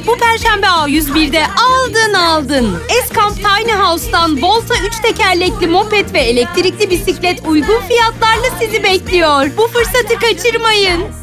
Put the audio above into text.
Bu Perşembe A101'de aldın. Eskamp Tiny House'tan Volta 3 tekerlekli moped ve elektrikli bisiklet uygun fiyatlarla sizi bekliyor. Bu fırsatı kaçırmayın.